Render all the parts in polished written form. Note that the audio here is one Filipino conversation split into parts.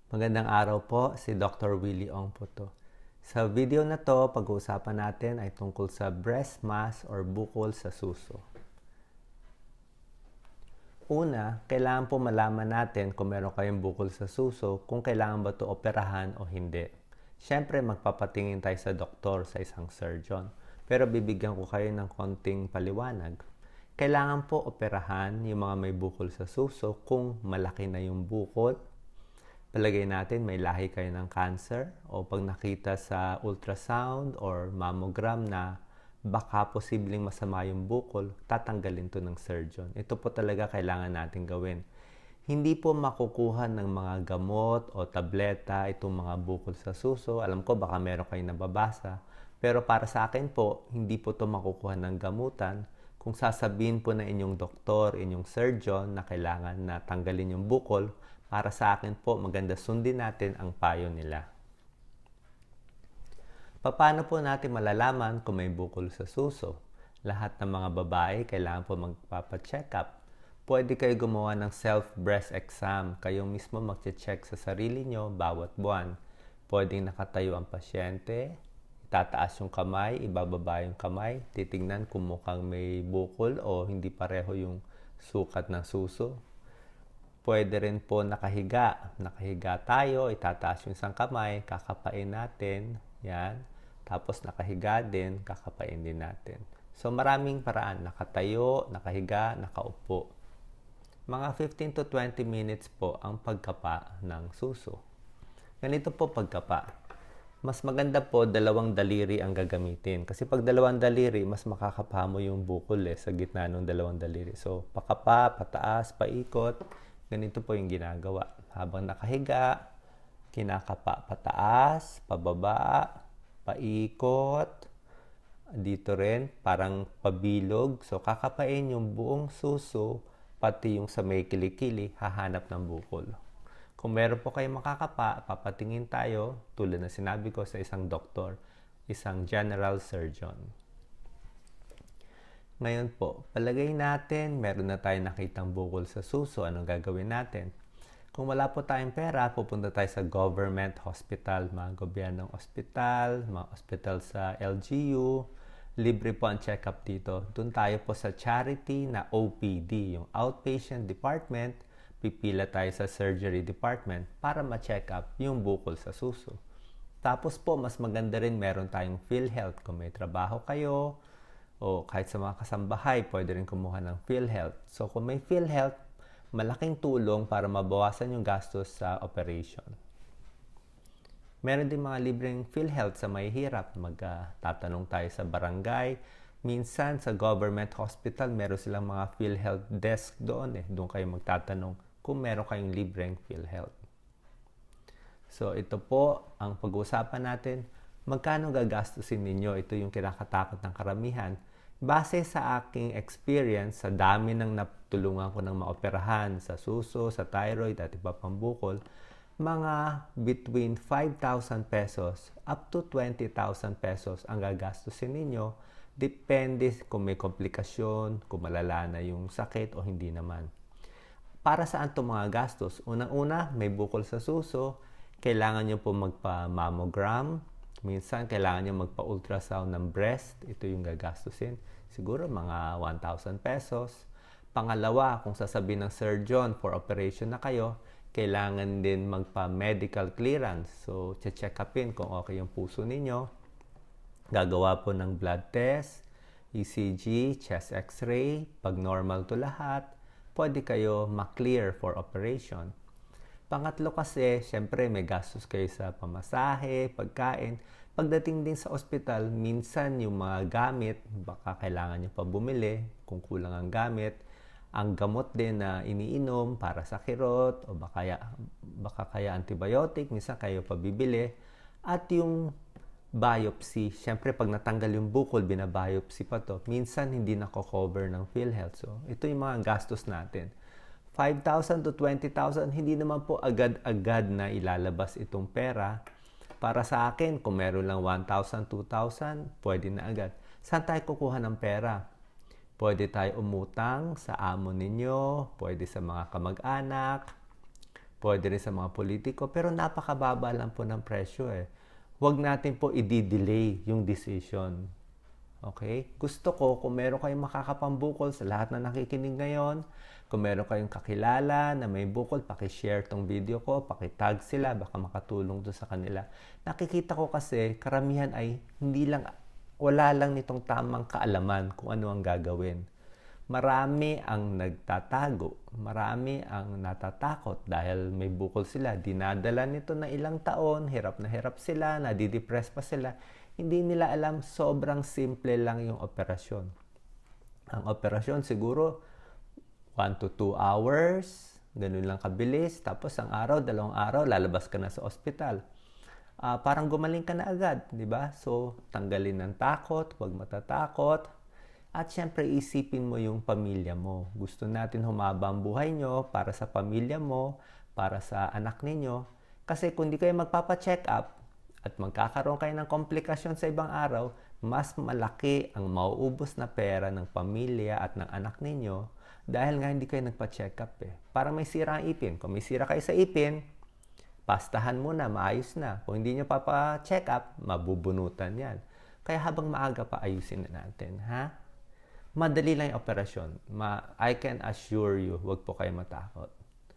Magandang araw po, si Dr. Willie Ong po to. Sa video na to, pag-uusapan natin ay tungkol sa breast mass or bukol sa suso. Una, kailangan po malaman natin kung meron kayong bukol sa suso, kung kailangan ba ito operahan o hindi. Siyempre, magpapatingin tayo sa doktor, sa isang surgeon. Pero bibigyan ko kayo ng konting paliwanag. Kailangan po operahan yung mga may bukol sa suso kung malaki na yung bukol. Palagay natin may lahi kayo ng cancer o pag nakita sa ultrasound or mammogram na baka posibleng masama yung bukol, tatanggalin to ng surgeon. Ito po talaga kailangan natin gawin. Hindi po makukuha ng mga gamot o tableta itong mga bukol sa suso. Alam ko baka meron kayong nababasa. Pero para sa akin po, hindi po ito makukuha ng gamutan kung sasabihin po na inyong doktor, inyong surgeon na kailangan na tanggalin yung bukol. Para sa akin po, maganda sundin natin ang payo nila. Paano po natin malalaman kung may bukol sa suso? Lahat ng mga babae kailangan po magpapa-check up. Pwede kayo gumawa ng self-breast exam. Kayo mismo magche-check sa sarili nyo bawat buwan. Pwedeng nakatayo ang pasyente, itataas yung kamay, ibababa yung kamay, titignan kung mukhang may bukol o hindi pareho yung sukat ng suso. Pwede rin po nakahiga. Nakahiga tayo, itataas yung isang kamay, kakapain natin. Yan. Tapos nakahiga din, kakapain din natin. So maraming paraan. Nakatayo, nakahiga, nakaupo. Mga 15 to 20 minutes po ang pagkapa ng suso. Ganito po pagkapa. Mas maganda po dalawang daliri ang gagamitin. Kasi pag dalawang daliri, mas makakapa mo yung bukol sa gitna ng dalawang daliri. So pakapa, pataas, paikot. Ganito po yung ginagawa. Habang nakahiga, kinakapa pataas, pababa, paikot. Dito rin, parang pabilog. So, kakapain yung buong suso, pati yung sa may kilikili, hahanap ng bukol. Kung meron po kayong makakapa, papatingin tayo, tulad na sinabi ko sa isang doktor, isang general surgeon. Ngayon po, palagay natin, meron na tayong nakitang bukol sa suso. Anong gagawin natin? Kung wala po tayong pera, pupunta tayo sa government hospital, mga gobyernong hospital, mga hospital sa LGU. Libre po ang check-up dito. Doon tayo po sa charity na OPD, yung outpatient department. Pipila tayo sa surgery department para ma-check up yung bukol sa suso. Tapos po, mas maganda rin meron tayong PhilHealth. Kung may trabaho kayo, o kahit sa mga kasambahay, pwede rin kumuha ng PhilHealth. So, kung may PhilHealth, malaking tulong para mabawasan yung gastos sa operation. Meron din mga libreng PhilHealth sa may hirap. Magtatanong tayo sa barangay. Minsan, sa government hospital, meron silang mga PhilHealth desk doon. Doon kayo magtatanong kung meron kayong libreng PhilHealth. So, ito po ang pag-uusapan natin. Magkano gagastusin ninyo? Ito yung kinakatakot ng karamihan. Base sa aking experience, sa dami ng natulungan ko ng maoperahan sa suso, sa thyroid at iba pang bukol, mga between 5,000 pesos up to 20,000 pesos ang gagastusin ninyo. Depende kung may komplikasyon, kung malala na yung sakit o hindi naman. Para saan itong mga gastos? Unang-una, may bukol sa suso, kailangan nyo po magpa-mammogram. Minsan, kailangan nyo magpa-ultrasound ng breast. Ito yung gagastusin. Siguro mga 1,000 pesos. Pangalawa, kung sasabihin ng surgeon for operation na kayo, kailangan din magpa-medical clearance. So, check upin kung okay yung puso ninyo. Gagawa po ng blood test, ECG, chest x-ray. Pag normal to lahat, pwede kayo ma-clear for operation. Pangatlo kasi, syempre may gastos kayo sa pamasahe, pagkain. Pagdating din sa ospital, minsan yung mga gamit, baka kailangan nyo pa bumili kung kulang ang gamit. Ang gamot din na iniinom para sa kirot o baka kaya antibiotic, minsan kayo pa bibili. At yung biopsy, syempre pag natanggal yung bukol, binabiopsy pa to. Minsan hindi nako-cover ng PhilHealth. So, ito yung mga gastos natin. 5,000 to 20,000, hindi naman po agad-agad na ilalabas itong pera. Para sa akin, kung meron lang 1,000, 2,000, pwede na agad. Saan tayo kukuha ng pera? Pwede tayo umutang sa amo ninyo, pwede sa mga kamag-anak, pwede rin sa mga politiko, pero napakababa lang po ng presyo eh. Huwag natin po i-delay yung decision. Okay? Gusto ko, kung meron kayong makakapambukol sa lahat na nakikinig ngayon, kung meron kayong kakilala na may bukol, pakishare tong video ko, pakitag sila, baka makatulong doon sa kanila. Nakikita ko kasi, karamihan ay wala lang nitong tamang kaalaman kung ano ang gagawin. Marami ang nagtatago, marami ang natatakot dahil may bukol sila. Dinadala nito na ilang taon, hirap na hirap sila, nadidepress pa sila. Hindi nila alam, sobrang simple lang yung operasyon. Ang operasyon siguro 1 to 2 hours, ganun lang kabilis. Tapos ang araw, 2 araw, lalabas ka na sa ospital. Parang gumaling ka na agad, di ba? So, tanggalin ng takot, huwag matatakot. At syempre, isipin mo yung pamilya mo. Gusto natin humaba ang buhay nyo para sa pamilya mo, para sa anak ninyo. Kasi kung di kayo magpapa-check up at magkakaroon kayo ng komplikasyon sa ibang araw, mas malaki ang mauubos na pera ng pamilya at ng anak ninyo dahil nga hindi kayo nagpa-check up eh. Para may sira ang ipin. Kung may sira kayo sa ipin, pastahan muna, maayos na. Kung hindi nyo papa-check up, mabubunutan yan. Kaya habang maaga pa, ayusin na natin, ha? Madali lang yung operasyon. I can assure you, huwag po kayo matakot.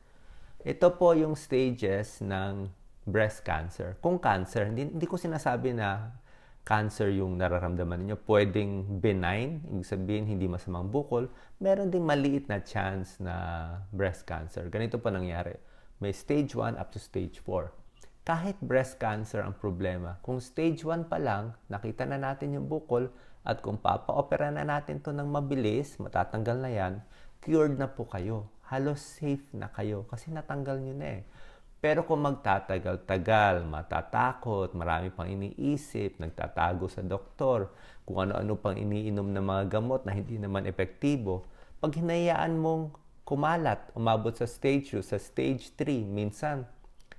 Ito po yung stages ng breast cancer. Kung cancer, hindi ko sinasabi na cancer yung nararamdaman niyo. Pwedeng benign, ibig sabihin hindi masamang bukol. Meron ding maliit na chance na breast cancer. Ganito po nangyari. May stage 1 up to stage 4. Kahit breast cancer ang problema, kung stage 1 pa lang, nakita na natin yung bukol, at kung papa-opera na natin to ng mabilis, matatanggal na yan, cured na po kayo. Halos safe na kayo kasi natanggal nyo na eh. Pero kung magtatagal-tagal, matatakot, marami pang iniisip, nagtatago sa doktor, kung ano-ano pang iniinom ng mga gamot na hindi naman epektibo, pag hinayaan mong kumalat, umabot sa stage 2, sa stage 3, minsan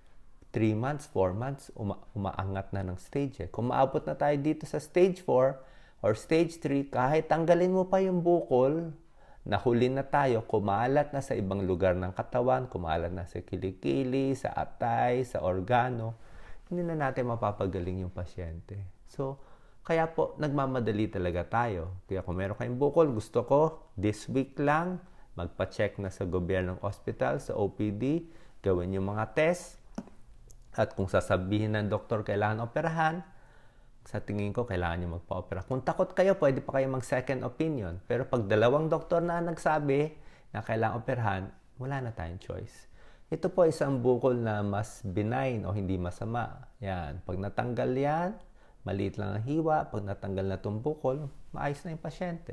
3 months, 4 months, umaangat na ng stage eh. Kung maabot na tayo dito sa stage 4, or stage 3, kahit tanggalin mo pa yung bukol, nahuli na tayo, kumalat na sa ibang lugar ng katawan, kumalat na sa kilikili, sa atay, sa organo, hindi na natin mapapagaling yung pasyente. So, kaya po, nagmamadali talaga tayo. Kaya kung meron kayong bukol, gusto ko, this week lang, magpa-check na sa gobyernong hospital, sa OPD, gawin yung mga test, at kung sasabihin ng doktor kailangan operahan, sa tingin ko, kailangan nyo magpa-opera. Kung takot kayo, pwede pa kayo mag-second opinion. Pero pag 2 doktor na nagsabi na kailangan operahan, wala na tayong choice. Ito po isang bukol na mas benign o hindi masama. Yan. Pag natanggal yan, maliit lang ang hiwa. Pag natanggal na itong bukol, maayos na yung pasyente.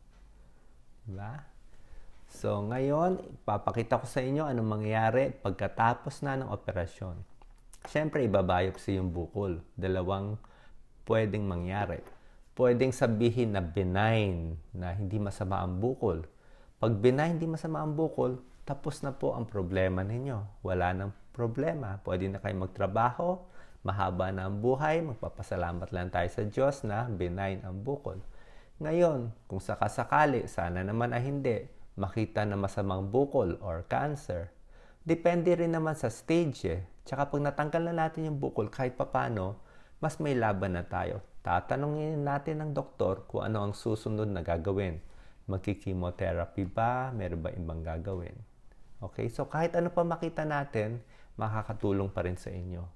Diba? So, ngayon, papakita ko sa inyo anong mangyayari pagkatapos na ng operasyon. Siyempre, ibabiopsy yung bukol. 2 pwedeng mangyari. Pwedeng sabihin na benign, na hindi masama ang bukol. Pag benign, hindi masama ang bukol, tapos na po ang problema ninyo. Wala nang problema. Pwede na kayo magtrabaho, mahaba na ang buhay, magpapasalamat lang tayo sa Diyos na benign ang bukol. Ngayon, kung sakasakali, sana naman ay hindi, makita na masamang bukol or cancer, depende rin naman sa stage eh. Tsaka pag natanggal na natin yung bukol, kahit papano, mas may laban na tayo. Tatanungin natin ng doktor kung ano ang susunod na gagawin. Magki-chemotherapy ba? Meron ba ibang gagawin? Okay? So, kahit ano pa makita natin, makakatulong pa rin sa inyo.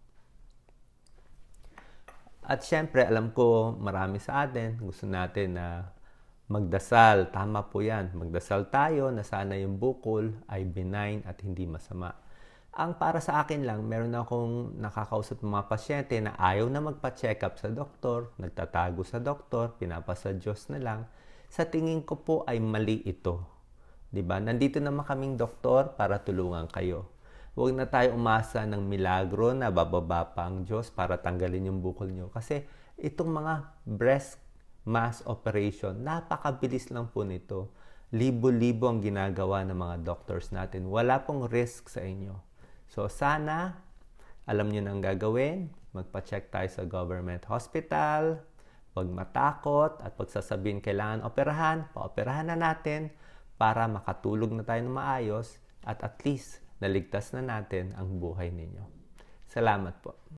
At syempre, alam ko marami sa atin, gusto natin na magdasal. Tama po yan. Magdasal tayo na sana yung bukol ay benign at hindi masama. Ang para sa akin lang, meron akong nakakausap ng mga pasyente na ayaw na magpa-check up sa doktor, nagtatago sa doktor, pinapasa Diyos na lang. Sa tingin ko po ay mali ito. 'Di ba? Nandito naman kaming doktor para tulungan kayo. Huwag na tayo umasa ng milagro na bababa pa ang Diyos para tanggalin yung bukol nyo. Kasi itong mga breast mass operation, napakabilis lang po nito. Libo-libo ang ginagawa ng mga doctors natin. Wala pong risk sa inyo. So, sana, alam nyo nang gagawin. Magpa-check tayo sa government hospital. Huwag matakot. At pag sasabihin kailangan operahan, pa-operahan na natin para makatulog na tayo ng maayos. At least, naligtas na natin ang buhay ninyo. Salamat po.